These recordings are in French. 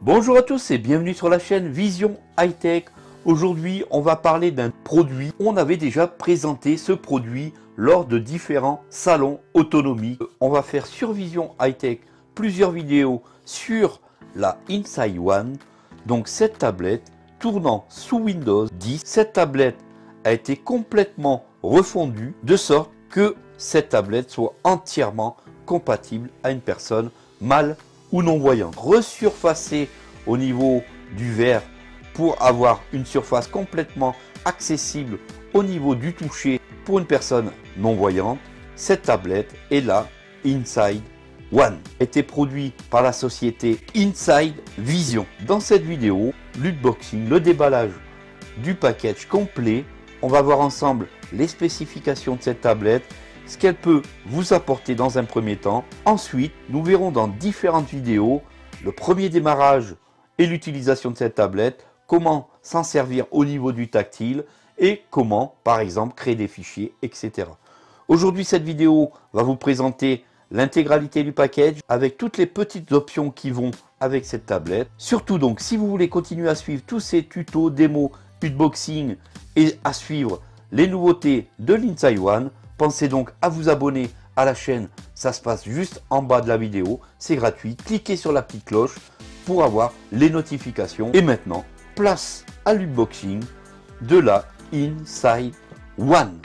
Bonjour à tous et bienvenue sur la chaîne Vision High Tech. Aujourd'hui, on va parler d'un produit. On avait déjà présenté ce produit lors de différents salons autonomie. On va faire sur Vision High Tech plusieurs vidéos sur la Insight One. Donc cette tablette tournant sous Windows 10. Cette tablette a été complètement refondue de sorte que cette tablette soit entièrement compatible à une personne mal ou non-voyante. Resurfacée au niveau du verre pour avoir une surface complètement accessible au niveau du toucher pour une personne non-voyante. Cette tablette est la Insight One. A été produit par la société Insight Vision. Dans cette vidéo, l'unboxing, le déballage du package complet, on va voir ensemble les spécifications de cette tablette, ce qu'elle peut vous apporter dans un premier temps. Ensuite, nous verrons dans différentes vidéos le premier démarrage et l'utilisation de cette tablette, comment s'en servir au niveau du tactile et comment, par exemple, créer des fichiers, etc. Aujourd'hui, cette vidéo va vous présenter l'intégralité du package avec toutes les petites options qui vont avec cette tablette. Surtout donc, si vous voulez continuer à suivre tous ces tutos, démos, unboxing et à suivre les nouveautés de l'Insight One, pensez donc à vous abonner à la chaîne, ça se passe juste en bas de la vidéo, c'est gratuit. Cliquez sur la petite cloche pour avoir les notifications. Et maintenant, place à l'unboxing de la Insight One.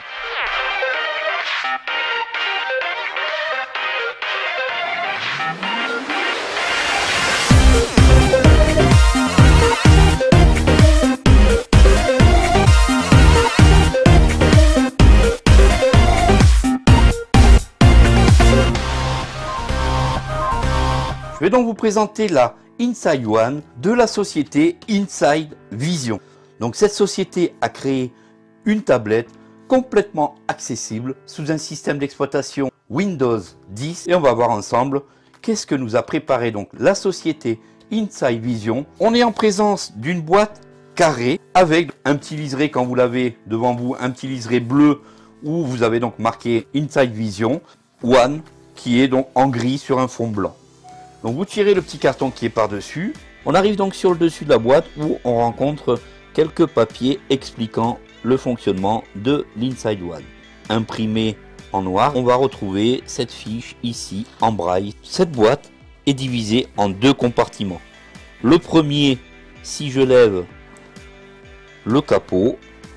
Je vais donc vous présenter la Insight One de la société Insight Vision. Donc cette société a créé une tablette complètement accessible sous un système d'exploitation Windows 10 et on va voir ensemble qu'est-ce que nous a préparé donc la société Insight Vision. On est en présence d'une boîte carrée avec un petit liseré, quand vous l'avez devant vous, un petit liseré bleu où vous avez donc marqué Insight Vision One qui est donc en gris sur un fond blanc. Donc vous tirez le petit carton qui est par-dessus. On arrive donc sur le dessus de la boîte où on rencontre quelques papiers expliquant le fonctionnement de l'Insight One. Imprimé en noir, on va retrouver cette fiche ici en braille. Cette boîte est divisée en deux compartiments. Le premier, si je lève le capot,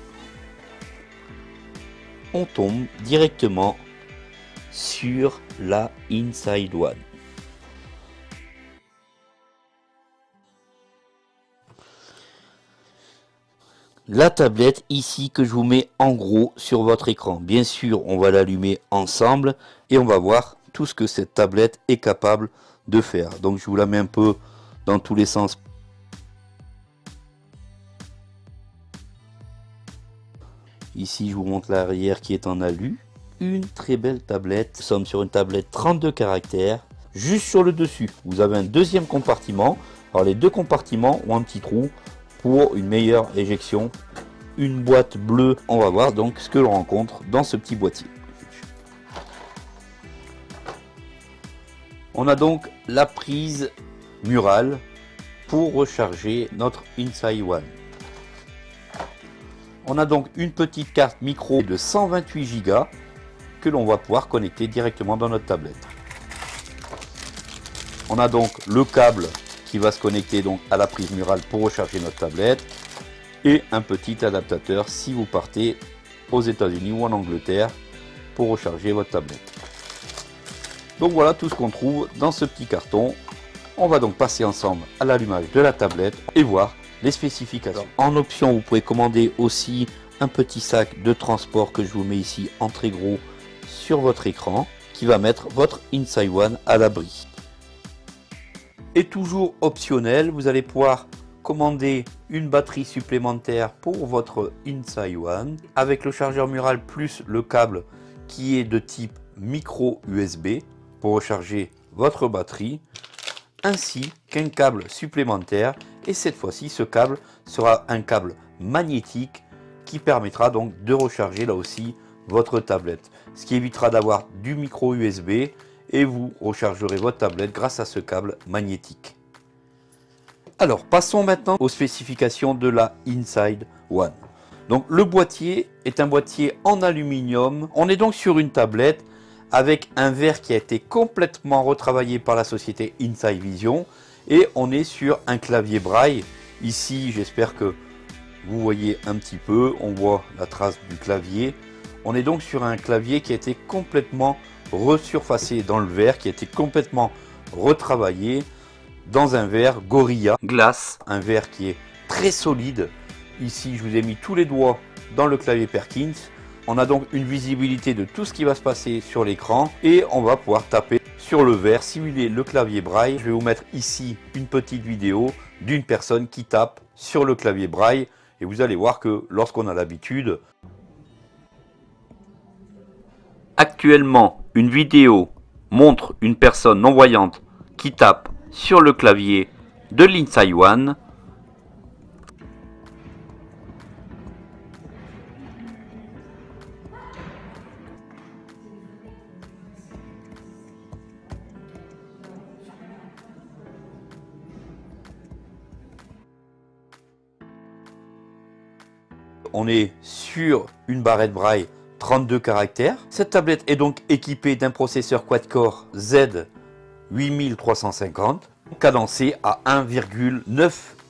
on tombe directement sur la Insight One. La tablette ici que je vous mets en gros sur votre écran. Bien sûr, on va l'allumer ensemble et on va voir tout ce que cette tablette est capable de faire. Donc je vous la mets un peu dans tous les sens. Ici, je vous montre l'arrière qui est en alu. Une très belle tablette. Nous sommes sur une tablette 32 caractères. Juste sur le dessus, vous avez un deuxième compartiment. Alors les deux compartiments ont un petit trou pour une meilleure éjection. Une boîte bleue, on va voir donc ce que l'on rencontre dans ce petit boîtier. On a donc la prise murale pour recharger notre Insight One. On a donc une petite carte micro de 128 Go que l'on va pouvoir connecter directement dans notre tablette. On a donc le câble qui va se connecter donc à la prise murale pour recharger notre tablette et un petit adaptateur si vous partez aux États-Unis ou en Angleterre pour recharger votre tablette. Donc voilà tout ce qu'on trouve dans ce petit carton. On va donc passer ensemble à l'allumage de la tablette et voir les spécifications. En option, vous pouvez commander aussi un petit sac de transport que je vous mets ici en très gros sur votre écran qui va mettre votre Insight One à l'abri. Et toujours optionnel, vous allez pouvoir commander une batterie supplémentaire pour votre Insight One avec le chargeur mural plus le câble qui est de type micro USB pour recharger votre batterie, ainsi qu'un câble supplémentaire. Et cette fois-ci, ce câble sera un câble magnétique qui permettra donc de recharger là aussi votre tablette, ce qui évitera d'avoir du micro USB et vous rechargerez votre tablette grâce à ce câble magnétique. Alors, passons maintenant aux spécifications de la Inside One. Donc, le boîtier est un boîtier en aluminium. On est donc sur une tablette avec un verre qui a été complètement retravaillé par la société Inside Vision. Et on est sur un clavier braille. Ici, j'espère que vous voyez un petit peu. On voit la trace du clavier. On est donc sur un clavier qui a été complètement resurfacé dans le verre, qui a été complètement retravaillé dans un verre Gorilla Glass, un verre qui est très solide. Ici, je vous ai mis tous les doigts dans le clavier Perkins. On a donc une visibilité de tout ce qui va se passer sur l'écran et on va pouvoir taper sur le verre, simuler le clavier braille. Je vais vous mettre ici une petite vidéo d'une personne qui tape sur le clavier braille et vous allez voir que lorsqu'on a l'habitude. Actuellement, une vidéo montre une personne non-voyante qui tape sur le clavier de l'Inside One. On est sur une barrette braille 32 caractères. Cette tablette est donc équipée d'un processeur quad-core Z 8350, cadencé à 1,9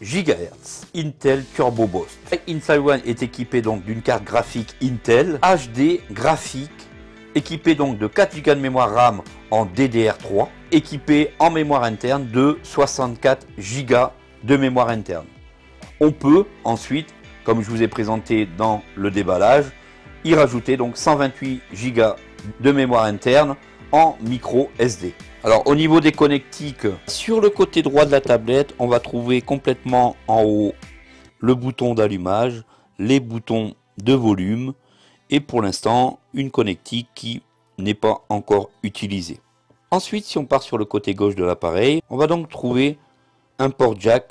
GHz, Intel Turbo Boost. Inside One est équipé donc d'une carte graphique Intel HD graphique, équipée donc de 4 Go de mémoire RAM en DDR3, équipée en mémoire interne de 64 Go de mémoire interne. On peut ensuite, comme je vous ai présenté dans le déballage, y rajouter donc 128 Go de mémoire interne en micro SD. Alors au niveau des connectiques, sur le côté droit de la tablette, on va trouver complètement en haut le bouton d'allumage, les boutons de volume et pour l'instant une connectique qui n'est pas encore utilisée. Ensuite, si on part sur le côté gauche de l'appareil, on va donc trouver un port jack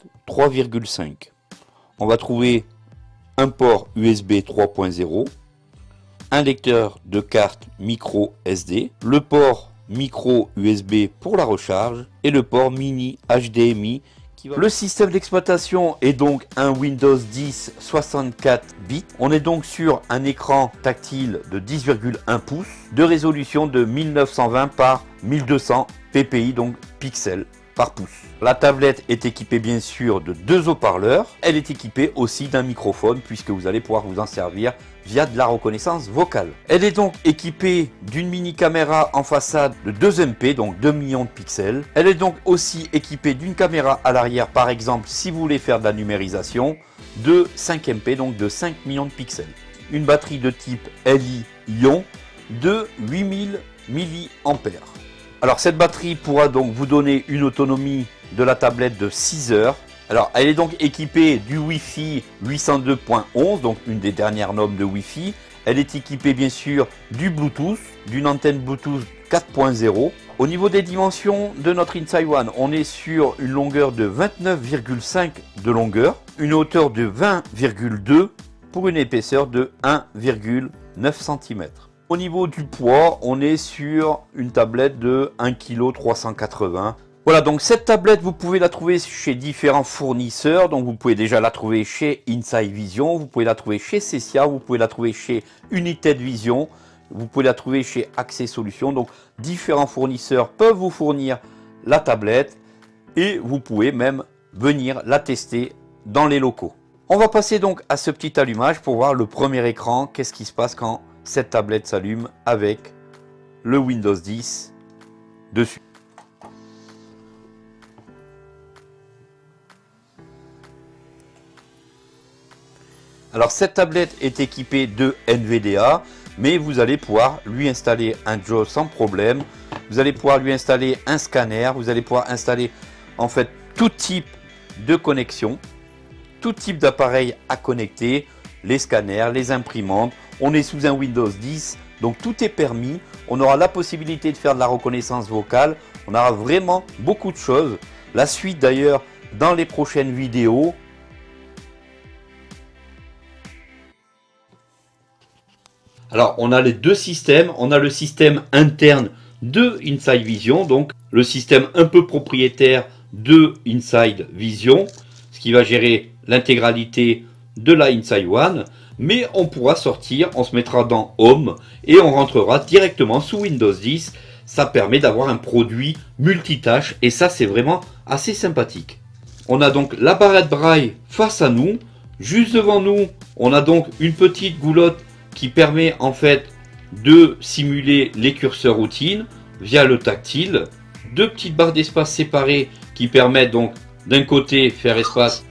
3,5. On va trouver un port USB 3.0, un lecteur de carte micro SD, le port micro USB pour la recharge et le port mini HDMI. Le système d'exploitation est donc un Windows 10 64 bits. On est donc sur un écran tactile de 10,1 pouces de résolution de 1920 par 1200 ppi, donc pixels par pouce. La tablette est équipée bien sûr de 2 haut-parleurs. Elle est équipée aussi d'un microphone puisque vous allez pouvoir vous en servir via de la reconnaissance vocale. Elle est donc équipée d'une mini caméra en façade de 2 MP, donc 2 millions de pixels. Elle est donc aussi équipée d'une caméra à l'arrière, par exemple si vous voulez faire de la numérisation, de 5 MP, donc de 5 millions de pixels. Une batterie de type Li-ion de 8000 mAh. Alors cette batterie pourra donc vous donner une autonomie de la tablette de 6 heures. Alors elle est donc équipée du Wi-Fi 802.11, donc une des dernières normes de Wi-Fi. Elle est équipée bien sûr du Bluetooth, d'une antenne Bluetooth 4.0. Au niveau des dimensions de notre Inside One, on est sur une longueur de 29,5 de longueur, une hauteur de 20,2 pour une épaisseur de 1,9 cm. Au niveau du poids, on est sur une tablette de 1,380 kg. Voilà, donc cette tablette, vous pouvez la trouver chez différents fournisseurs. Donc vous pouvez déjà la trouver chez Inside Vision, vous pouvez la trouver chez Cecia, vous pouvez la trouver chez United Vision, vous pouvez la trouver chez Access Solutions. Donc différents fournisseurs peuvent vous fournir la tablette et vous pouvez même venir la tester dans les locaux. On va passer donc à ce petit allumage pour voir le premier écran. Qu'est-ce qui se passe quand cette tablette s'allume avec le Windows 10 dessus. Alors cette tablette est équipée de NVDA, mais vous allez pouvoir lui installer un JAWS sans problème. Vous allez pouvoir lui installer un scanner, vous allez pouvoir installer en fait tout type de connexion, tout type d'appareil à connecter, les scanners, les imprimantes. On est sous un Windows 10, donc tout est permis. On aura la possibilité de faire de la reconnaissance vocale. On aura vraiment beaucoup de choses. La suite d'ailleurs dans les prochaines vidéos. Alors on a les deux systèmes. On a le système interne de Inside Vision, donc le système un peu propriétaire de Inside Vision. qui va gérer l'intégralité de la Inside One. Mais on pourra sortir, on se mettra dans Home et on rentrera directement sous Windows 10. Ça permet d'avoir un produit multitâche et ça c'est vraiment assez sympathique. On a donc la barrette braille face à nous. Juste devant nous, on a donc une petite goulotte qui permet en fait de simuler les curseurs routines via le tactile. Deux petites barres d'espace séparées qui permettent donc d'un côté faire espace.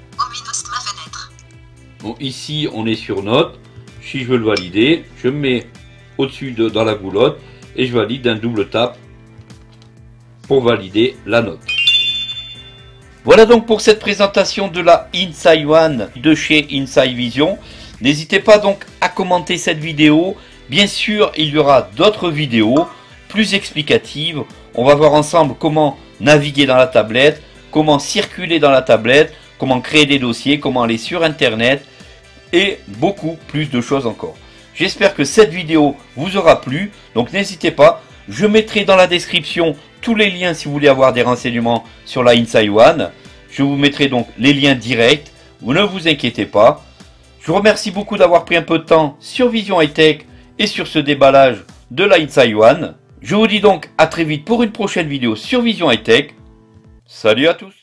Bon, ici on est sur note. Si je veux le valider, je me mets au-dessus dans la goulotte et je valide d'un double tap pour valider la note. Voilà donc pour cette présentation de la Inside One de chez Inside Vision. N'hésitez pas donc à commenter cette vidéo. Bien sûr, il y aura d'autres vidéos plus explicatives. On va voir ensemble comment naviguer dans la tablette, comment circuler dans la tablette, comment créer des dossiers, comment aller sur Internet et beaucoup plus de choses encore. J'espère que cette vidéo vous aura plu. Donc n'hésitez pas, je mettrai dans la description tous les liens si vous voulez avoir des renseignements sur la Inside One. Je vous mettrai donc les liens directs. Vous ne vous inquiétez pas. Je vous remercie beaucoup d'avoir pris un peu de temps sur Vision High Tech et sur ce déballage de la Inside One. Je vous dis donc à très vite pour une prochaine vidéo sur Vision High Tech. Salut à tous!